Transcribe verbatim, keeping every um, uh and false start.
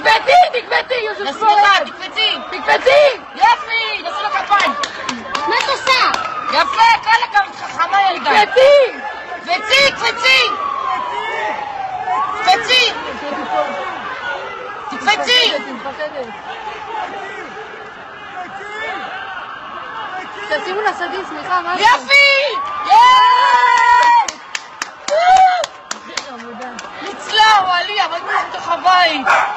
תקפצי, תקפצי, יוז'ו סליחה, תקפצי. תקפצי. יופי, נעשו לו כפיים. מה את עושה? יפה, כל הכבוד, חכמה ילדה. תקפצי. קפצי, קפצי. קפצי. תקפצי. תשימו לסדין, סליחה, מה? יופי! ניצלה, וואלי, אבל בתוך הבית.